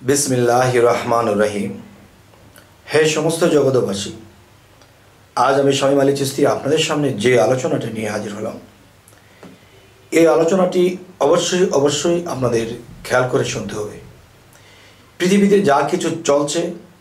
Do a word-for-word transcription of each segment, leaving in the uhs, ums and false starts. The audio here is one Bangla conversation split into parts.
बिस्मिल्लाहिर रहमानिर रहीम। हे समस्त जगतबासी, आज आमी शामीम आली चिश्ती आपनादेर सामने जे आलोचनाटी निये हाजिर हलाम, এই আলোচনাটি অবশ্যই অবশ্যই আপনাদের খেয়াল করে শুনতে হবে। পৃথিবীতে যা কিছু চলছে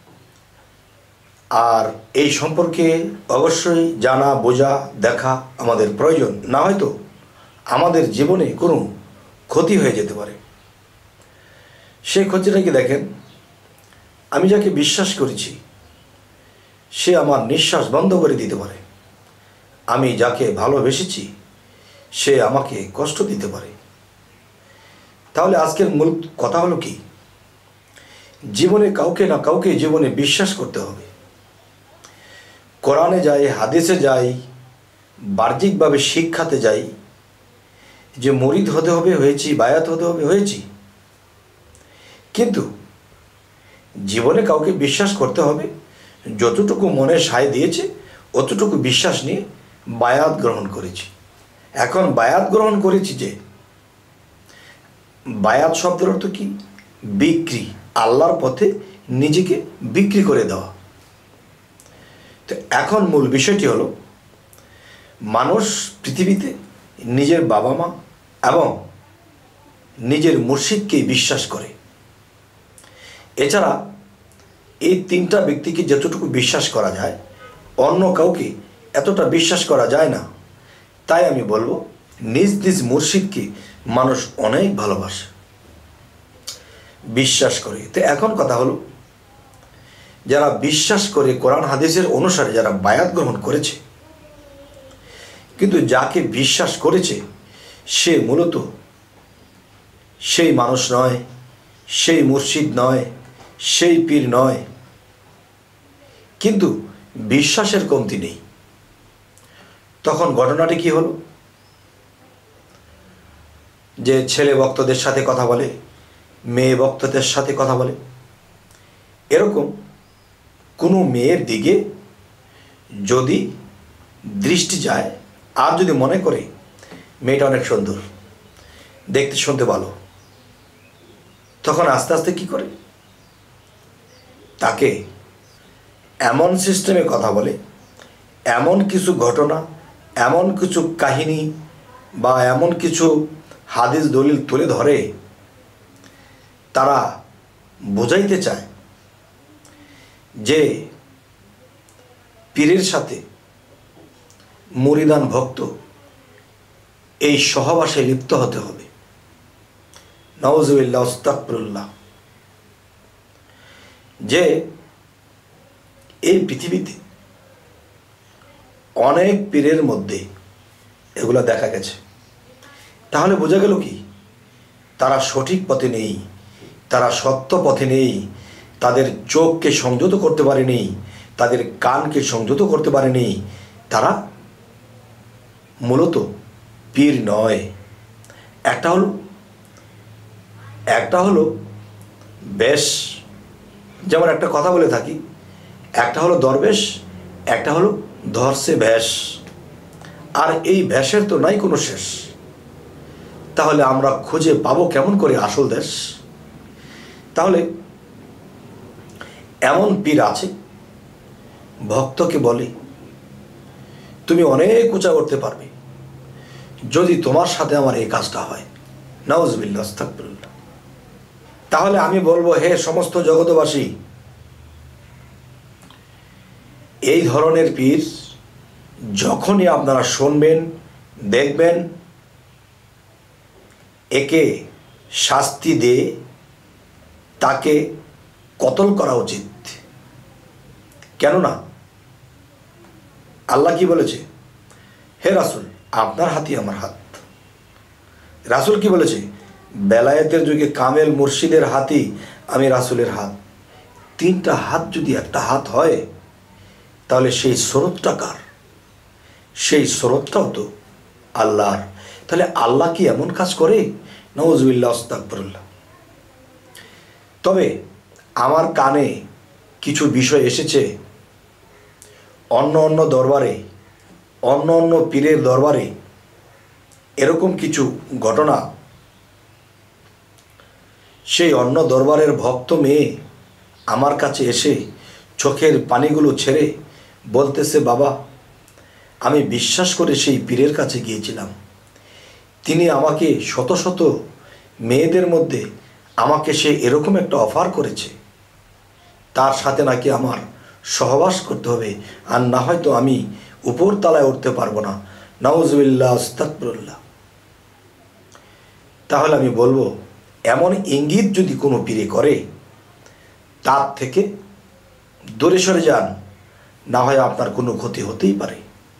আর এই সম্পর্কে অবশ্যই জানা বোঝা দেখা আমাদের প্রয়োজন, না হয়তো আমাদের জীবনে কোনো ক্ষতি হয়ে যেতে পারে। সেই ক্ষতিটা কি দেখেন, আমি যাকে বিশ্বাস করেছি সে আমার নিঃশ্বাস বন্ধ করে দিতে পারে, আমি যাকে ভালোবেসেছি সে আমাকে কষ্ট দিতে পারে। তাহলে আজকের মূল কথা হলো কি, জীবনে কাউকে না কাউকে জীবনে বিশ্বাস করতে হবে। কোরআনে যাই, হাদিসে যাই, বাহ্যিকভাবে শিক্ষাতে যাই, যে মুরিদ হতে হবে হয়েছি, বায়াত হতে হবে হয়েছি, কিন্তু জীবনে কাউকে বিশ্বাস করতে হবে, যতটুকু মনে সায় দিয়েছে অতটুকু বিশ্বাস নিয়ে বায়াত গ্রহণ করেছি। এখন বায়াত গ্রহণ করেছি, যে বায়াত শব্দের অর্থ কি? বিক্রি, আল্লাহর পথে নিজেকে বিক্রি করে দেওয়া। তো এখন মূল বিষয়টি হলো, মানুষ পৃথিবীতে নিজের বাবা মা এবং নিজের মুর্শিদকেই বিশ্বাস করে। এছাড়া এই তিনটা ব্যক্তিকে যতটুকু বিশ্বাস করা যায়, অন্য কাউকে এতটা বিশ্বাস করা যায় না। তাই আমি বলবো, নিজ নিজ মুর্শিদকে মানুষ অনেক ভালোবাসে, বিশ্বাস করে। তো এখন কথা হলো, যারা বিশ্বাস করে কোরআন হাদিসের অনুসারে যারা বায়াত গ্রহণ করেছে, কিন্তু যাকে বিশ্বাস করেছে সে মূলত সেই মানুষ নয়, সেই মুর্শিদ নয়, সেই পীর নয়, কিন্তু বিশ্বাসের কমতি নেই। তখন ঘটনাটি কি হলো, যে ছেলে ভক্তদের সাথে কথা বলে, মেয়ে ভক্তদের সাথে কথা বলে, এরকম কোনো মেয়ের দিকে যদি দৃষ্টি যায় আর যদি মনে করে মেয়েটা অনেক সুন্দর, দেখতে শুনতে ভালো, তখন আস্তে আস্তে কি করে, তাকে এমন সিস্টেমে কথা বলে, এমন কিছু ঘটনা, এমন কিছু কাহিনী বা এমন কিছু হাদিস দলিল তুলে ধরে তারা বোঝাইতে চায় যে পীরের সাথে মুরিদান ভক্ত এই সহবাসে লিপ্ত হতে হবে। নাউজুবিল্লাহ, আস্তাগফিরুল্লাহ। যে এই পৃথিবীতে অনেক পীরের মধ্যে এগুলো দেখা গেছে। তাহলে বোঝা গেল কি, তারা সঠিক পথে নেই, তারা সত্য পথে নেই, তাদের চোখকে সংযত করতে পারেনি, তাদের কানকে সংযত করতে পারেনি, তারা মূলত পীর নয়। একটা হলো একটা হলো বেশ, যেমন একটা কথা বলে থাকি, একটা হলো দরবেশ, একটা হলো ধরছে ভেষ, আর এই ভেষের তো নাই কোনো শেষ। তাহলে আমরা খুঁজে পাবো কেমন করে আসল দেশ? তাহলে এমন পীর আছে, ভক্তকে বলে তুমি অনেক উঁচা করতে পারবে যদি তোমার সাথে আমার এই কাজটা হয়। নাউজুবিল্লাহ, আস্তাগফিরুল্লাহ। তাহলে আমি বলবো, হে সমস্ত জগতবাসী, এই ধরনের পীর যখনই আপনারা শুনবেন, দেখবেন, একে শাস্তি দিয়ে তাকে কতল করা উচিত। কেননা আল্লাহ কি বলেছে, হে রাসূল আপনার হাতই আমার হাত। রাসূল কি বলেছে, বেলায়েতের যুগে কামেল মুর্শিদের হাতই আমি রাসূলের হাত। তিনটা হাত যদি একটা হাত হয়, তাহলে সেই স্রোতটা কার? সেই স্রোতটাও তো আল্লাহর। তাহলে আল্লাহ কি এমন কাজ করে? নাউজুবিল্লাহ, আস্তাগফিরুল্লাহ। তবে আমার কানে কিছু বিষয় এসেছে, অন্য অন্য দরবারে, অন্য অন্য পীরের দরবারে এরকম কিছু ঘটনা সেই অন্য দরবারের ভক্ত মেয়ে আমার কাছে এসে চোখের পানিগুলো ছেড়ে বলতেছে, বাবা, আমি বিশ্বাস করে সেই পীরের কাছে গিয়েছিলাম, তিনি আমাকে শত শত মেয়েদের মধ্যে আমাকে সে এরকম একটা অফার করেছে, তার সাথে নাকি আমার সহবাস করতে হবে, আর না হয়তো আমি উপর তলায় উঠতে পারবো না। নাউজুবিল্লাহ, আস্তাগফিরুল্লাহ। তাহলে আমি বলবো, এমন ইঙ্গিত যদি কোনো পীরে করে, তার থেকে দূরে সরে যান, না হয় আপনার কোনো ক্ষতি হতেই পারে।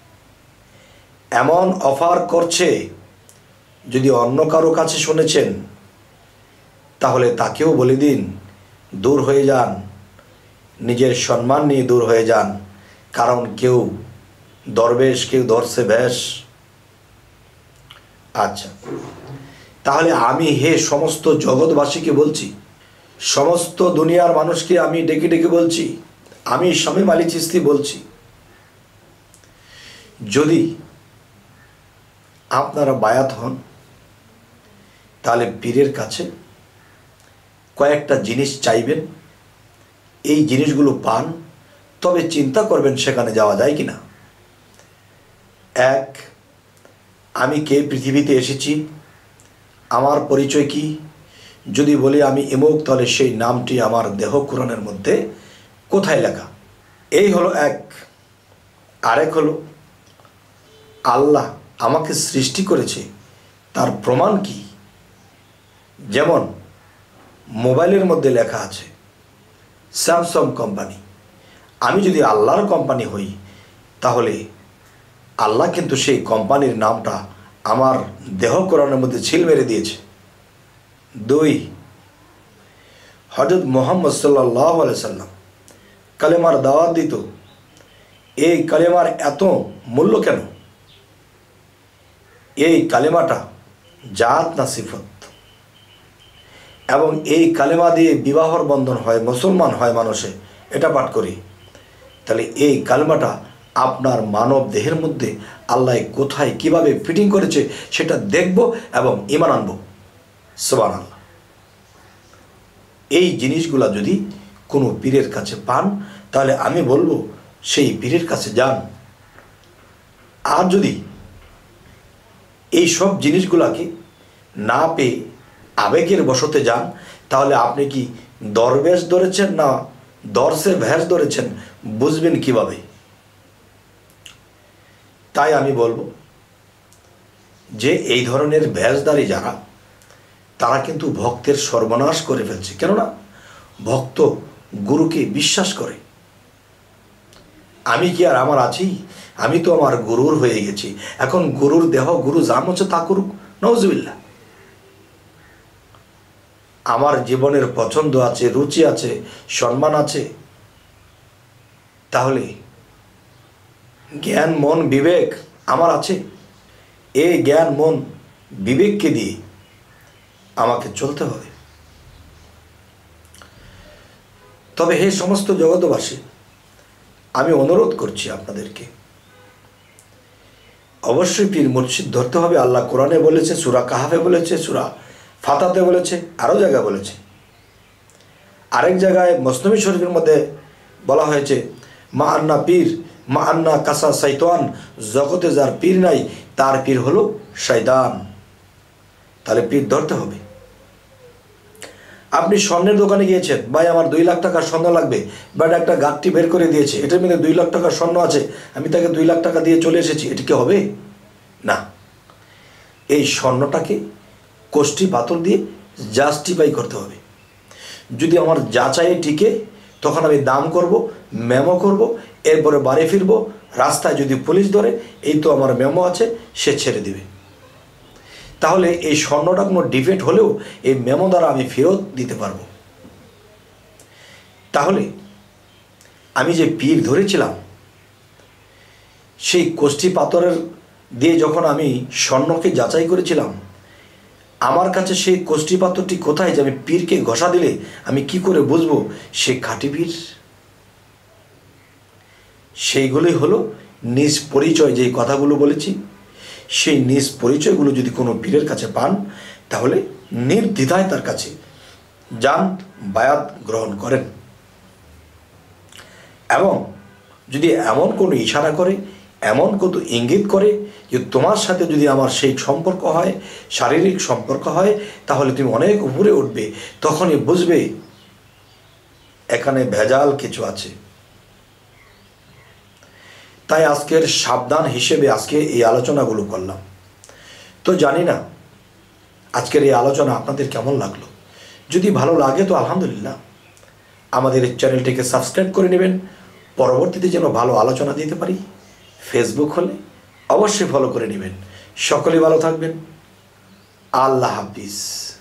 এমন অফার করছে, যদি অন্য কারো কাছে শুনেছেন তাহলে তাকেও বলে দিন, দূর হয়ে যান, নিজের সম্মান নিয়ে দূর হয়ে যান। কারণ কেউ দরবেশ, কেউ ধরছে বেশ। আচ্ছা, তাহলে আমি হে সমস্ত জগৎবাসীকে বলছি, সমস্ত দুনিয়ার মানুষকে আমি ডেকে ডেকে বলছি, আমি শামীম আলী চিশতি বলছি, যদি আপনারা বায়াত হন তাহলে পীরের কাছে কয়েকটা জিনিস চাইবেন, এই জিনিসগুলো পান, তবে চিন্তা করবেন সেখানে যাওয়া যায় কি না। এক, আমি কে পৃথিবীতে এসেছি, আমার পরিচয় কি। যদি বলি আমি ইমুক, তাহলে সেই নামটি আমার দেহ কোরআনের মধ্যে কোথায় লেখা। এই হলো এক। আরেক হলো, আল্লাহ আমাকে সৃষ্টি করেছে, তার প্রমাণ কি। যেমন মোবাইলের মধ্যে লেখা আছে স্যামসাং কোম্পানি, আমি যদি আল্লাহর কোম্পানি হই, তাহলে আল্লাহ কিন্তু সেই কোম্পানির নামটা আমার দেহ কোরআনের মধ্যে ছিল মেরে দিয়েছে। দুই, হযরত মুহাম্মদ সাল্লাল্লাহু আলাইহি সাল্লাম কালেমার দাওয়াত দিত, এই কালেমার এত মূল্য কেন। এই কালেমাটা জাত না সিফত, এবং এই কালেমা দিয়ে বিবাহর বন্ধন হয়, মুসলমান হয় মানুষে, এটা পাঠ করি। তাহলে এই কালেমাটা আপনার মানব দেহের মধ্যে আল্লাহ কোথায় কিভাবে ফিটিং করেছে সেটা দেখব এবং ঈমান আনব। সুবহানাল্লাহ। এই জিনিসগুলা যদি কোনো পীরের কাছে পান, তাহলে আমি বলবো সেই পীরের কাছে যান। আর যদি এই সব জিনিসগুলাকে না পেয়ে আবেগের বশতে যান, তাহলে আপনি কি দরবেশ ধরেছেন না দর্শে ভ্যাস ধরেছেন, বুঝবেন কিভাবে। তাই আমি বলবো যে এই ধরনের ভ্যাসদারি যারা, তারা কিন্তু ভক্তের সর্বনাশ করে ফেলছে। কেননা ভক্ত গুরুকে বিশ্বাস করে। আমি কি আর আমার আছি, আমি তো আমার গুরুর হয়ে গেছি, এখন গুরুর দেহ গুরু যা হচ্ছে তা করুক, নাউজুবিল্লাহ। আমার জীবনের পছন্দ আছে, রুচি আছে, সম্মান আছে, তাহলে জ্ঞান মন বিবেক আমার আছে। এই জ্ঞান মন বিবেককে দিয়ে আমাকে চলতে হবে। তবে হে সমস্ত জগৎবাসী, আমি অনুরোধ করছি আপনাদেরকে, অবশ্যই পীর মুর্শিদ ধরতে হবে। আল্লাহ কোরআনে বলেছে, সূরা কাহাফে বলেছে, সূরা ফাতাতে বলেছে, আরও জায়গায় বলেছে। আরেক জায়গায় মসনবী শরীফের মধ্যে বলা হয়েছে, মা আন্না পীর মা আন্না কাসা শয়তান, জগতে যার পীর নাই তার পীর হলো শয়তান। তাহলে পীর ধরতে হবে। আপনি স্বর্ণের দোকানে গিয়েছেন, ভাই আমার দুই লাখ টাকার স্বর্ণ লাগবে, বাট একটা গাঁটটি বের করে দিয়েছে, এটার মধ্যে দুই লাখ টাকার স্বর্ণ আছে, আমি তাকে দুই লাখ টাকা দিয়ে চলে এসেছি, এটা কি হবে? না। এই স্বর্ণটাকে কোষ্ঠী পাথর দিয়ে জাস্টিফাই করতে হবে। যদি আমার যাচাইয়ে টিকে, তখন আমি দাম করব, মেমো করব, এরপরে বাড়ি ফিরবো। রাস্তায় যদি পুলিশ ধরে, এই তো আমার মেমো আছে, সে ছেড়ে দিবে। তাহলে এই স্বর্ণটা কোনো ডিফেক্ট হলেও এই মেমো দ্বারা আমি ফেরত দিতে পারবো। তাহলে আমি যে পীর ধরেছিলাম, সেই কোষ্ঠী পাথরের দিয়ে যখন আমি স্বর্ণকে যাচাই করেছিলাম, আমার কাছে সেই কোষ্ঠী পাথরটি কোথায়, যে আমি পীরকে ঘষা দিলে আমি কি করে বুঝবো সে খাঁটি পীর? সেইগুলোই হলো নিজ পরিচয়। যেই কথাগুলো বলেছি, সেই নিজ পরিচয়গুলো যদি কোনো পীরের কাছে পান, তাহলে নির্দ্বিধায় তার কাছে যান, বায়াত গ্রহণ করেন। এবং যদি এমন কোনো ইশারা করে, এমন কোনো ইঙ্গিত করে যে তোমার সাথে যদি আমার সেই সম্পর্ক হয়, শারীরিক সম্পর্ক হয়, তাহলে তুমি অনেক উপরে উঠবে, তখনই বুঝবে এখানে ভেজাল কিছু আছে। তাই আজকের সাবধান হিসেবে আজকে এই আলোচনাগুলো করলাম। তো জানি না আজকের এই আলোচনা আপনাদের কেমন লাগলো। যদি ভালো লাগে তো আলহামদুলিল্লাহ, আমাদের এই চ্যানেলটিকে সাবস্ক্রাইব করে নেবেন, পরবর্তীতে যেন ভালো আলোচনা দিতে পারি। ফেসবুক হলে অবশ্যই ফলো করে নেবেন। সকলেই ভালো থাকবেন। আল্লাহ হাফিজ।